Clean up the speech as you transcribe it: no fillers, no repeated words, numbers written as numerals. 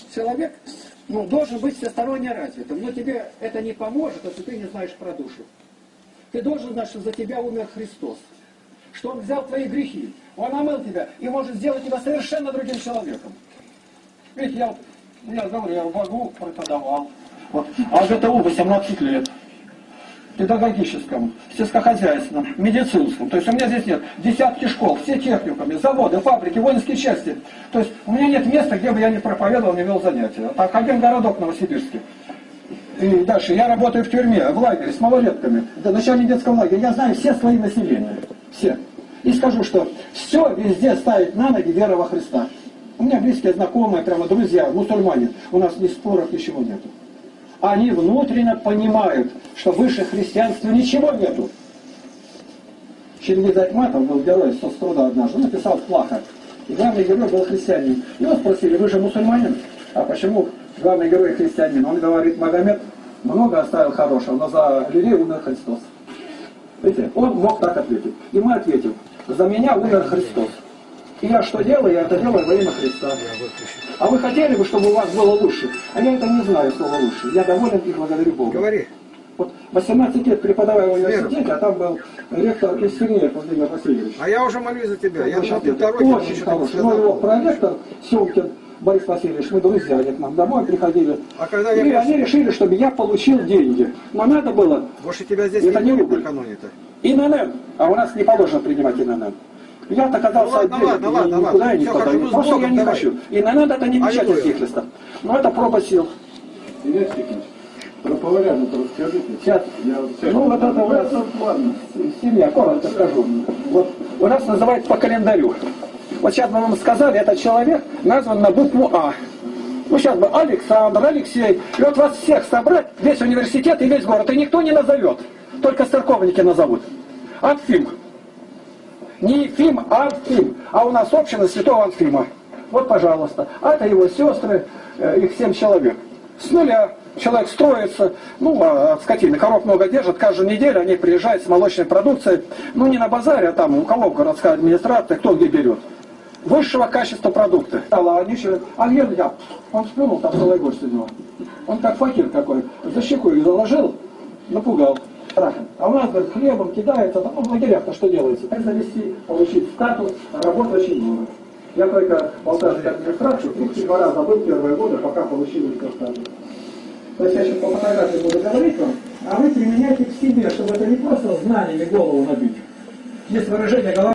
человек должен быть всесторонне развитым. Но тебе это не поможет, если ты не знаешь про душу. Ты должен знать, что за тебя умер Христос. Что Он взял твои грехи. Он омыл тебя и может сделать тебя совершенно другим человеком. Видите, я говорю, я в ВАГУ преподавал. Вот. А в ГТУ 18 лет. Педагогическом, сельскохозяйственном, медицинском. То есть у меня здесь нет десятки школ, все техникумы, заводы, фабрики, воинские части. То есть у меня нет места, где бы я не проповедовал, не вел занятия. Так, один городок Новосибирский. И дальше, я работаю в тюрьме, в лагере с малолетками, до начальника детского лагеря. Я знаю все слои населения. Все. И скажу, что все везде ставит на ноги вера во Христа. У меня близкие знакомые, прямо друзья, мусульмане. У нас ни споров, ничего нету. Они внутренне понимают, что выше христианства ничего нету. Чингиз Айтматов был герой соцтруда однажды, он написал плохо. И главный герой был христианин. Его спросили, вы же мусульманин? А почему главный герой христианин? Он говорит, Магомед много оставил хорошего, но за людей умер Христос. Видите, он мог так ответить. И мы ответим, за меня умер Христос. И я что делаю? Я это делаю во имя Христа. А вы хотели бы, чтобы у вас было лучше? А я это не знаю, слово лучше. Я доволен и благодарю Бога. Говори. Вот 18 лет преподавая в университете, а там был ректор Кистернеев Владимир Васильевич. А я уже молюсь за тебя. Я думал, ты очень хороший. Но его проректор Сёмкин Борис Васильевич, мы друзья, они к нам домой приходили. А когда и они решили, чтобы я получил деньги. Но надо было... Больше тебя здесь это не рубль каноне-то. ИНН. А у нас не положено принимать ИНН. Я-то оказался отдельно, никуда я не подаю. Просто я не хочу. И на надо это не печать этих листов. Но это проба сил. Илья Степанович, про Поварянку расскажите. Сейчас. Вот это у нас, ладно, семья, коротко скажу. Вот у нас называется по календарю. Вот сейчас мы вам сказали, этот человек назван на букву А. Ну сейчас бы Александр, Алексей. И вот вас всех собрать, весь университет и весь город, и никто не назовет. Только церковники назовут. Анфим. Не Ефим, а Анфим. А у нас община святого Анфима. Вот, пожалуйста. А это его сестры, их 7 человек. С нуля человек строится, от скотины. Коров много держат, каждую неделю они приезжают с молочной продукцией. Не на базаре, а там у кого городская администрация, кто где берет. Высшего качества продукты. Они еще, он сплюнул, там целый гость у него. Он как факир какой, за щеку их заложил, напугал. А у нас, говорит, хлебом кидается, в лагерях-то что делается? Как завести, получить статус, работа очень много. Я только болтарскую администрацию 32 раза был первые годы, пока получил этот статус. То есть я сейчас по фотографии буду говорить вам, а вы применяйте к себе, чтобы это не просто знаниями голову набить. Есть выражение голова.